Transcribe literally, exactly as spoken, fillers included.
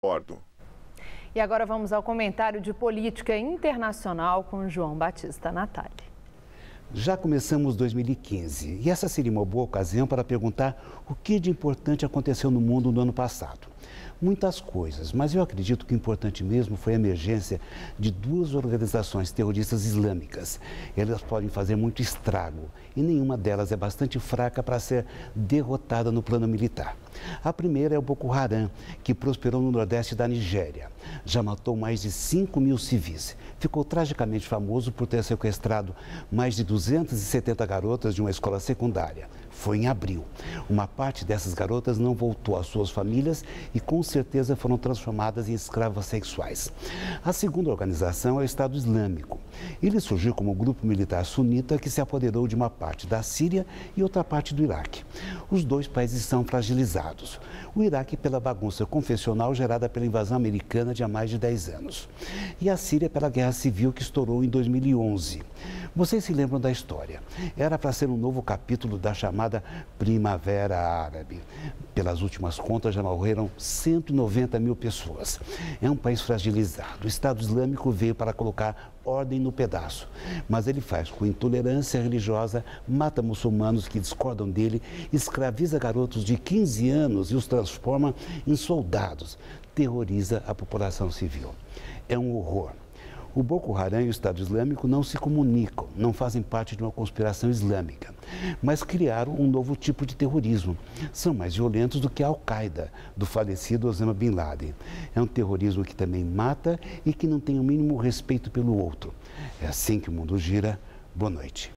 bordo. E agora vamos ao comentário de política internacional com João Batista Natali. Já começamos dois mil e quinze e essa seria uma boa ocasião para perguntar o que de importante aconteceu no mundo no ano passado. Muitas coisas, mas eu acredito que o importante mesmo foi a emergência de duas organizações terroristas islâmicas. Elas podem fazer muito estrago e nenhuma delas é bastante fraca para ser derrotada no plano militar. A primeira é o Boko Haram, que prosperou no nordeste da Nigéria. Já matou mais de cinco mil civis. Ficou tragicamente famoso por ter sequestrado mais de duzentas e setenta garotas de uma escola secundária. Foi em abril. Uma parte dessas garotas não voltou às suas famílias e com certeza foram transformadas em escravas sexuais. A segunda organização é o Estado Islâmico. Ele surgiu como um grupo militar sunita que se apoderou de uma parte da Síria e outra parte do Iraque. Os dois países são fragilizados. O Iraque pela bagunça confessional gerada pela invasão americana de há mais de dez anos. E a Síria pela guerra civil que estourou em dois mil e onze. Vocês se lembram da história? Era para ser um novo capítulo da chamada Primavera Árabe. Pelas últimas contas, já morreram cento e noventa mil pessoas. É um país fragilizado. O Estado Islâmico veio para colocar ordem no pedaço, mas ele faz com intolerância religiosa, mata muçulmanos que discordam dele, escraviza garotos de quinze anos e os transforma em soldados, terroriza a população civil. É um horror. O Boko Haram e o Estado Islâmico não se comunicam, não fazem parte de uma conspiração islâmica, mas criaram um novo tipo de terrorismo. São mais violentos do que a Al-Qaeda, do falecido Osama Bin Laden. É um terrorismo que também mata e que não tem o mínimo respeito pelo outro. É assim que o mundo gira. Boa noite.